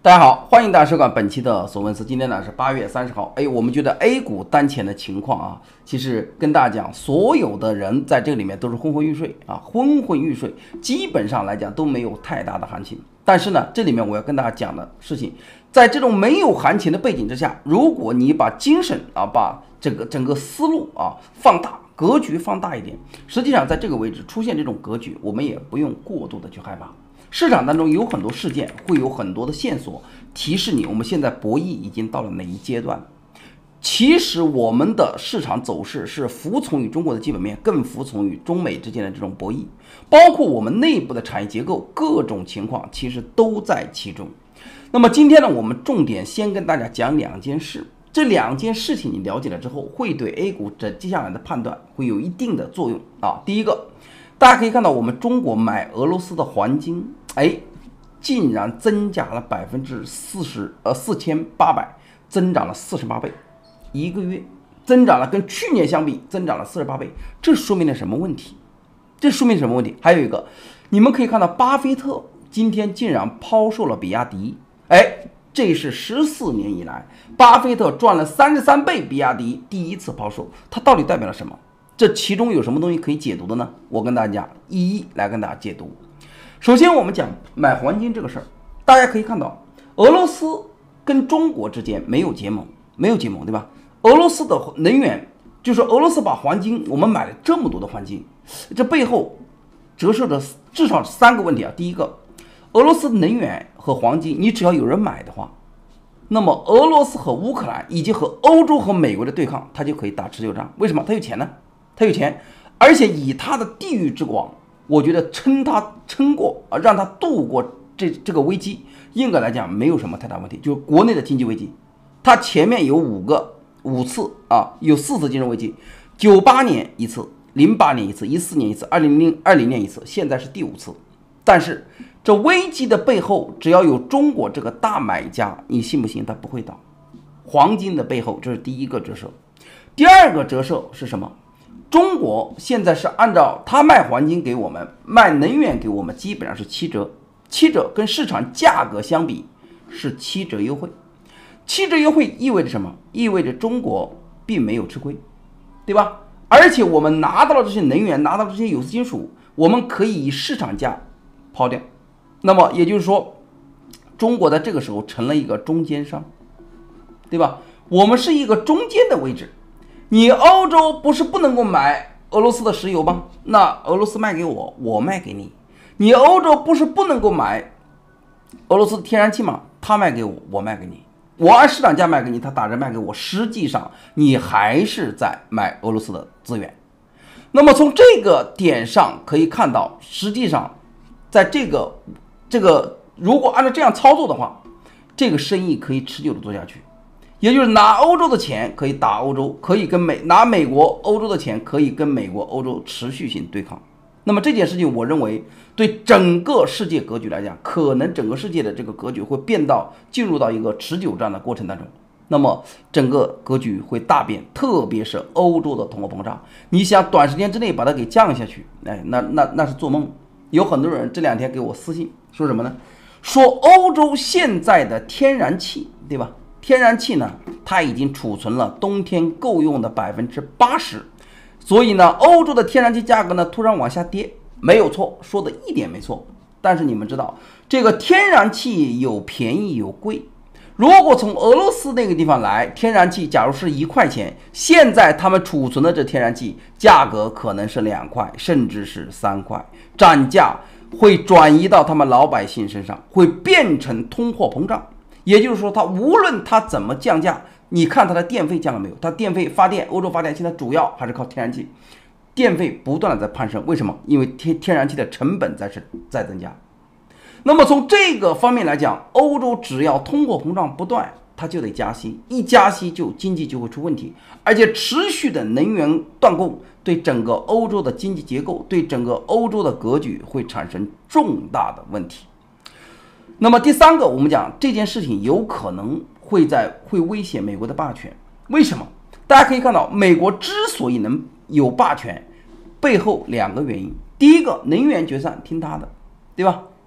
大家好，欢迎大家收看本期的索问斯。今天呢是8月30号。我们觉得 A 股当前的情况啊，其实跟大家讲，所有的人在这里面都是昏昏欲睡啊，昏昏欲睡，基本上来讲都没有太大的行情。但是呢，这里面我要跟大家讲的事情，在这种没有行情的背景之下，如果你把精神啊，把整个思路啊放大，格局放大一点，实际上在这个位置出现这种格局，我们也不用过度的去害怕。市场当中有很多事件，会有很多的线索提示你，我们现在博弈已经到了哪一阶段。其实我们的市场走势是服从于中国的基本面，更服从于中美之间的这种博弈，包括我们内部的产业结构，各种情况其实都在其中。那么今天呢，我们重点先跟大家讲两件事，这两件事情你了解了之后，会对 A 股接下来的判断会有一定的作用啊。第一个，大家可以看到，我们中国买俄罗斯的黄金，竟然增加了4800%，增长了48倍，一个月增长了，跟去年相比增长了48倍，这说明了什么问题？还有一个，你们可以看到，巴菲特今天竟然抛售了比亚迪，这是14年以来巴菲特赚了33倍比亚迪第一次抛售，它到底代表了什么？这其中有什么东西可以解读的呢？我跟大家一一来跟大家解读。首先我们讲买黄金这个事儿，大家可以看到，俄罗斯跟中国之间没有结盟，对吧？俄罗斯的能源，就是俄罗斯把黄金，我们买了这么多的黄金，这背后折射着至少3个问题啊。第一个，俄罗斯能源和黄金，你只要有人买的话，那么俄罗斯和乌克兰以及和欧洲和美国的对抗，它就可以打持久战。为什么？它有钱呢？它有钱，而且以它的地域之广，我觉得撑过啊，让它度过这个危机，应该来讲没有什么太大问题。就是国内的经济危机，它前面有5次啊，有4次金融危机，98年一次，08年一次，14年一次，2020年一次，现在是第5次。但是这危机的背后，只要有中国这个大买家，你信不信它不会倒？黄金的背后，这是第一个折射。第二个折射是什么？中国现在是按照他卖黄金给我们，卖能源给我们，基本上是7折，跟市场价格相比是7折优惠。7折优惠意味着什么？意味着中国并没有吃亏，对吧？而且我们拿到了这些能源，拿到了这些有色金属，我们可以以市场价抛掉。那么也就是说，中国在这个时候成了一个中间商，对吧？我们是一个中间的位置。你欧洲不是不能够买俄罗斯的石油吗？那俄罗斯卖给我，我卖给你。你欧洲不是不能够买俄罗斯的天然气吗？他卖给我，我卖给你。我按市场价卖给你，他打折卖给我，实际上你还是在买俄罗斯的资源。那么从这个点上可以看到，实际上在这个如果按照这样操作的话，这个生意可以持久的做下去。也就是拿欧洲的钱可以打欧洲，可以拿美国、欧洲的钱可以跟美国、欧洲持续性对抗。那么这件事情，我认为对整个世界格局来讲，可能整个世界的这个格局会进入到一个持久战的过程当中。那么整个格局会大变，特别是欧洲的通货膨胀，你想短时间之内把它给降下去，那是做梦。有很多人这2天给我私信说什么呢？说欧洲现在的天然气，对吧？天然气呢，它已经储存了冬天够用的80%，所以呢，欧洲的天然气价格呢突然往下跌，没有错，说的一点没错。但是你们知道，这个天然气有便宜有贵。如果从俄罗斯那个地方来，天然气假如是1块钱，现在他们储存的这天然气价格可能是2块，甚至是3块，涨价会转移到他们老百姓身上，会变成通货膨胀。也就是说，它无论它怎么降价，你看它的电费降了没有？它电费发电，欧洲发电现在主要还是靠天然气，电费不断的在攀升。为什么？因为天然气的成本在增加。那么从这个方面来讲，欧洲只要通货膨胀不断，它就得加息，一加息经济就会出问题，而且持续的能源断供对整个欧洲的经济结构，对整个欧洲的格局会产生重大的问题。那么第3个，我们讲这件事情有可能会威胁美国的霸权。为什么？大家可以看到，美国之所以能有霸权，背后2个原因。第一个，能源决算听他的，对吧？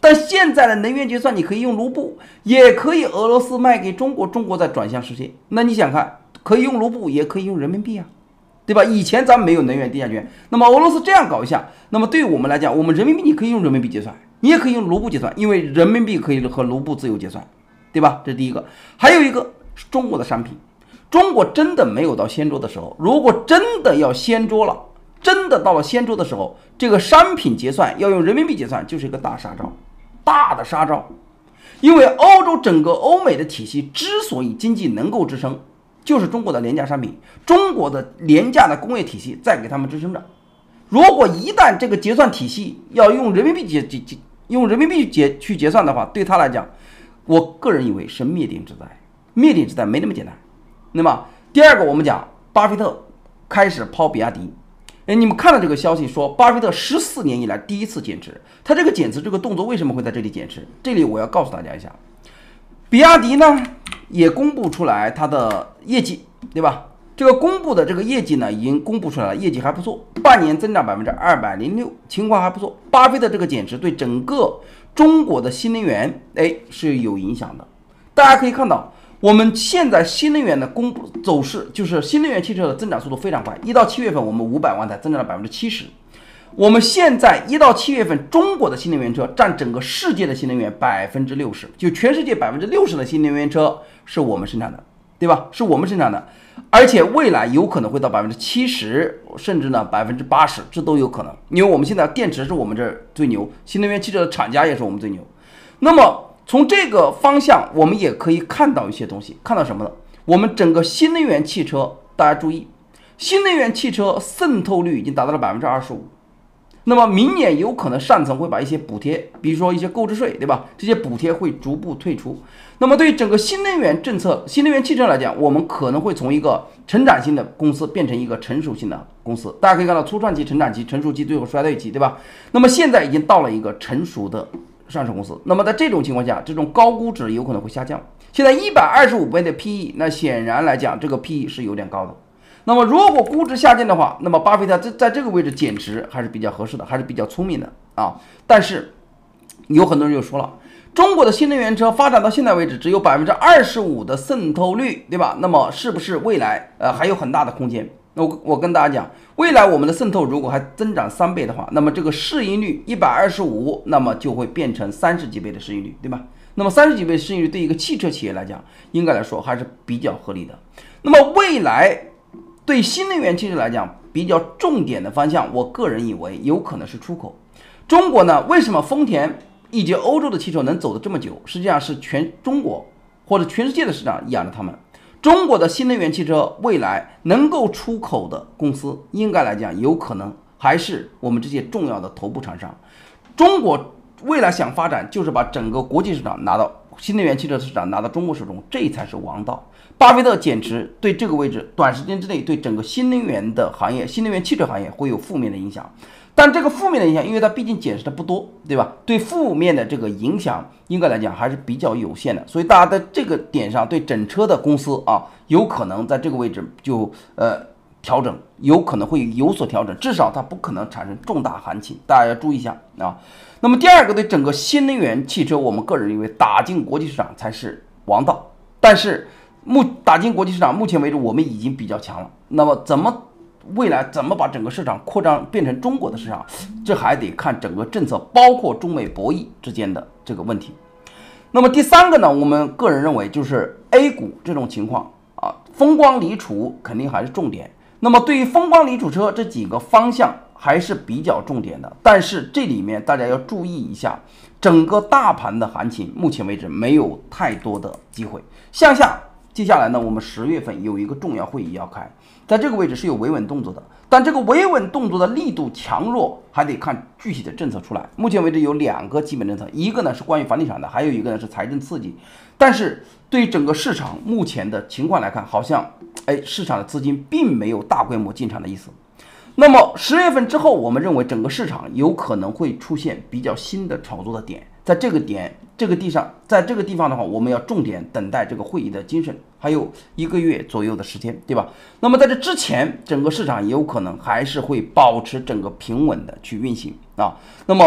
但现在的能源结算，你可以用卢布，也可以俄罗斯卖给中国，中国再转向世界。那你想看，可以用卢布，也可以用人民币啊，对吧？以前咱们没有能源地下权，那么俄罗斯这样搞一下，那么对于我们来讲，我们人民币你可以用人民币结算，你也可以用卢布结算，因为人民币可以和卢布自由结算，对吧？这是第一个。还有一个是中国的商品，中国真的没有到掀桌的时候，如果真的要掀桌了，真的到了掀桌的时候，这个商品结算要用人民币结算，就是一个大杀招。大的杀招，因为欧洲整个欧美的体系之所以经济能够支撑，就是中国的廉价商品，中国的廉价的工业体系在给他们支撑着。如果一旦这个结算体系要用人民币去结算的话，对他来讲，我个人以为是灭顶之灾。灭顶之灾没那么简单。那么第二个，我们讲巴菲特开始抛比亚迪。你们看到这个消息说，巴菲特14年以来第一次减持，他这个减持这个动作为什么会在这里减持？这里我要告诉大家一下，比亚迪呢也公布出来它的业绩，对吧？这个公布的这个业绩呢已经公布出来了，业绩还不错，半年增长206%，情况还不错。巴菲特这个减持对整个中国的新能源是有影响的。大家可以看到，我们现在新能源的公布走势，就是新能源汽车的增长速度非常快。1到7月份，我们500万台增长了70%。我们现在1到7月份，中国的新能源车占整个世界的新能源60%，就全世界60%的新能源车是我们生产的，对吧？是我们生产的，而且未来有可能会到70%，甚至呢80%，这都有可能。因为我们现在电池是我们这儿最牛，新能源汽车的厂家也是我们最牛。那么从这个方向，我们也可以看到一些东西，看到什么呢？我们整个新能源汽车，大家注意，新能源汽车渗透率已经达到了25%。那么明年有可能上层会把一些补贴，比如说一些购置税，对吧？这些补贴会逐步退出。那么对于整个新能源政策、新能源汽车来讲，我们可能会从一个成长性的公司变成一个成熟性的公司。大家可以看到，初创期、成长期、成熟期，最后衰退期，对吧？那么现在已经到了一个成熟的上市公司。那么在这种情况下，这种高估值有可能会下降。现在125倍的 PE， 那显然来讲，这个 PE 是有点高的。那么如果估值下降的话，那么巴菲特在这个位置减持还是比较合适的，还是比较聪明的啊。但是有很多人就说了，中国的新能源车发展到现在为止只有25%的渗透率，对吧？那么是不是未来还有很大的空间？那我跟大家讲，未来我们的渗透如果还增长3倍的话，那么这个市盈率125，那么就会变成30几倍的市盈率，对吧？那么30几倍市盈率对一个汽车企业来讲，应该来说还是比较合理的。那么未来对新能源汽车来讲，比较重点的方向，我个人以为有可能是出口。中国呢，为什么丰田以及欧洲的汽车能走得这么久？实际上是全中国或者全世界的市场养着他们。中国的新能源汽车未来能够出口的公司，应该来讲有可能还是我们这些重要的头部厂商。中国未来想发展，就是把整个国际市场拿到新能源汽车市场拿到中国手中，这才是王道。巴菲特减持对这个位置短时间之内对整个新能源的行业、新能源汽车行业会有负面的影响。但这个负面的影响，因为它毕竟减持的不多，对吧？对负面的这个影响，应该来讲还是比较有限的。所以大家在这个点上，对整车的公司啊，有可能在这个位置就调整，有可能会有所调整，至少它不可能产生重大行情，大家要注意一下啊。那么第二个，对整个新能源汽车，我们个人认为打进国际市场才是王道。但是打进国际市场，目前为止我们已经比较强了。那么未来怎么把整个市场扩张变成中国的市场，这还得看整个政策，包括中美博弈之间的这个问题。那么第三个呢，我们个人认为就是 A 股这种情况啊，风光锂储肯定还是重点。那么对于风光锂储车这几个方向还是比较重点的，但是这里面大家要注意一下，整个大盘的行情目前为止没有太多的机会向下。接下来呢，我们10月份有一个重要会议要开，在这个位置是有维稳动作的，但这个维稳动作的力度强弱还得看具体的政策出来。目前为止有2个基本政策，一个呢是关于房地产的，还有一个呢是财政刺激。但是对于整个市场目前的情况来看，好像市场的资金并没有大规模进场的意思。那么10月份之后，我们认为整个市场有可能会出现比较新的炒作的点，在这个地方的话，我们要重点等待这个会议的精神，还有1个月左右的时间，对吧？那么在这之前，整个市场也有可能还是会保持整个平稳的去运行啊。那么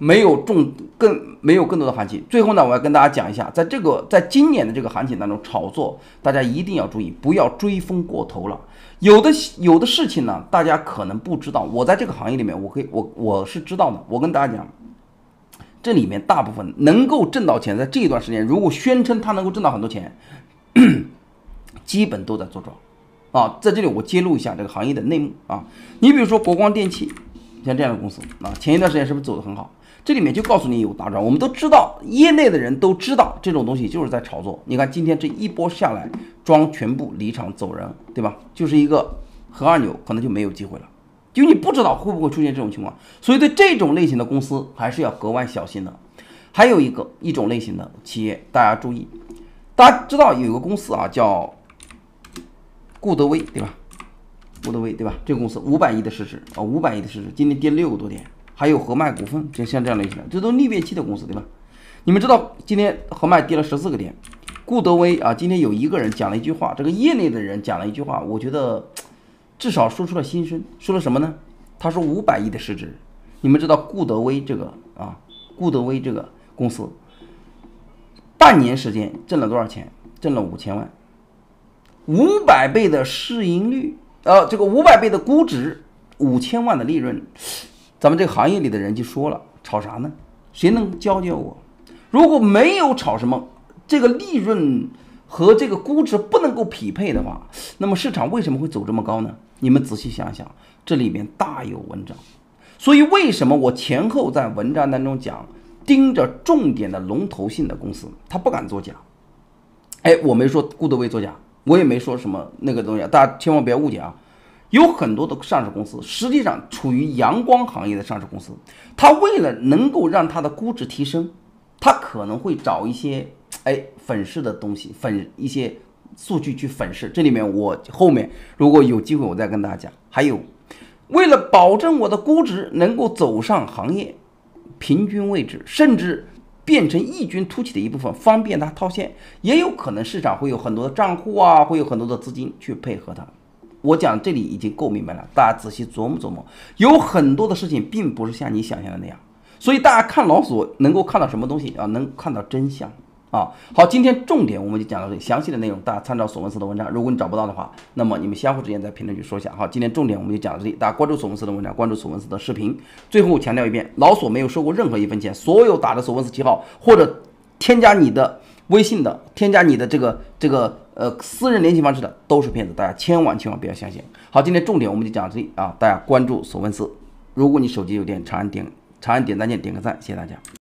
没有更多的行情。最后呢，我要跟大家讲一下，在今年的这个行情当中炒作，大家一定要注意，不要追风过头了。有的事情呢，大家可能不知道，我在这个行业里面，我是知道的。我跟大家讲，这里面大部分能够挣到钱，在这一段时间，如果宣称他能够挣到很多钱，基本都在做庄啊。在这里我揭露一下这个行业的内幕啊。你比如说国光电器，像这样的公司啊，前一段时间是不是走得很好？这里面就告诉你有大庄，我们都知道，业内的人都知道这种东西就是在炒作。你看今天这一波下来，庄全部离场走人，对吧？就是一个和二扭，可能就没有机会了。就你不知道会不会出现这种情况，所以对这种类型的公司还是要格外小心的。还有一种类型的企业，大家注意，大家知道有一个公司啊，叫固德威，对吧？固德威，对吧？这个公司500亿的市值啊，500亿的市值，今天跌6个多点。还有和脉股份，就像这样类型的，这都逆变期的公司，对吧？你们知道今天和脉跌了14个点，固德威啊，今天有一个人讲了一句话，这个业内的人讲了一句话，我觉得至少说出了心声，说了什么呢？他说500亿的市值，你们知道固德威这个公司，半年时间挣了多少钱？挣了5000万，500倍的市盈率，这个500倍的估值，5000万的利润。咱们这个行业里的人就说了，炒啥呢？谁能教教我？如果没有炒什么，这个利润和这个估值不能够匹配的话，那么市场为什么会走这么高呢？你们仔细想想，这里面大有文章。所以为什么我前后在文章当中讲，盯着重点的龙头性的公司，他不敢作假。我没说固德威作假，我也没说什么那个东西，大家千万不要误解啊。有很多的上市公司实际上处于阳光行业的上市公司，它为了能够让它的估值提升，它可能会找一些粉饰的东西，一些数据去粉饰。这里面我后面如果有机会我再跟大家讲。还有，为了保证我的估值能够走上行业平均位置，甚至变成异军突起的一部分，方便它套现，也有可能市场会有很多的账户啊，会有很多的资金去配合它。我讲这里已经够明白了，大家仔细琢磨琢磨，有很多的事情并不是像你想象的那样，所以大家看老索能够看到什么东西啊？能看到真相啊！好，今天重点我们就讲到这里，详细的内容大家参照索文斯的文章，如果你找不到的话，那么你们相互之间在评论区说一下。好，今天重点我们就讲到这里，大家关注索文斯的文章，关注索文斯的视频。最后强调一遍，老索没有收过任何一分钱，所有打的索文斯旗号或者添加你的微信的，添加你的这个私人联系方式的都是骗子，大家千万不要相信。好，今天重点我们就讲到这里啊，大家关注索文斯。如果你手机有电，长按点赞键，点个赞，谢谢大家。